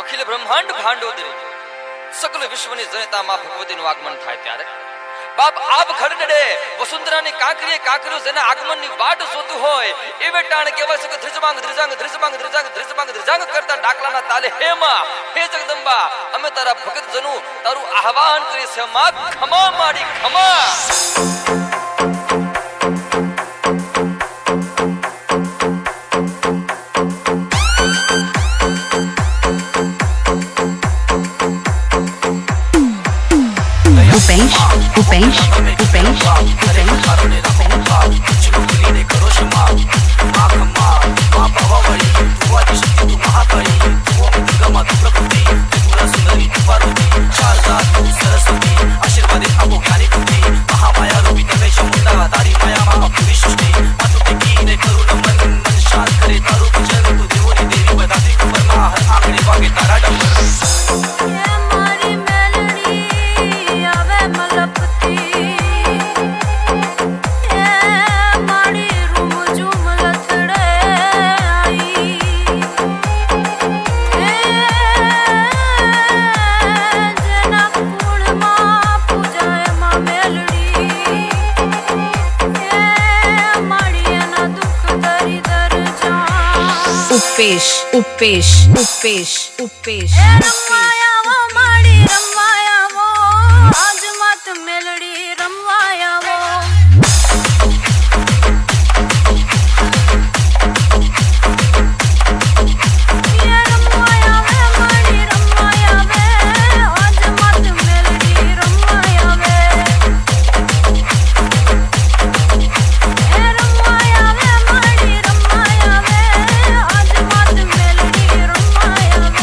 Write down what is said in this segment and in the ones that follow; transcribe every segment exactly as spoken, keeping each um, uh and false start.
अखिल ब्रह्मांड भांडोदरी सकल विश्वनी जनता मां भगवतीનું આગમન થાય ત્યારે બાપ આપ ખડડે વસુંધરાની કાંકરીએ કાંકરીઓ જેના આગમનની વાટ જોતું હોય એ વેટાણ કહેવાય છે કે ધ્રિજમાંગ ધ્રિજાંગ ધ્રિજમાંગ ધ્રિજાંગ ધ્રિજમાંગ ધ્રિજાંગ કરતા ડાકલાના તાલે હે માં હે જગદંબા અમે તારા ભગત જનુ તારું આહવાન કરી છે માં ખમા માડી ખમા Upesh, Upesh, Upesh, Upesh, Upesh, Upesh, Upesh. रमवाया वो माड़ी रमवाया वो आज मत मेलड़ी रमवाया वो ये रमवाया वे माड़ी रमवाया वे आज मत मेलड़ी रमवाया वे ये रमवाया वे माड़ी रमवाया वे आज मत मेलड़ी रमवाया वे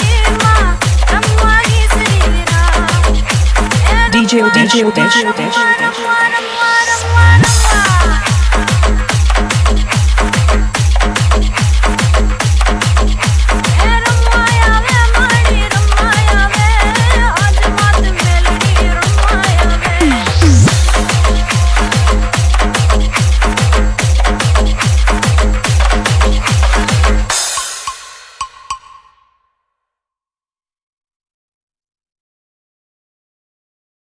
D J, D J, Upesh, Upesh.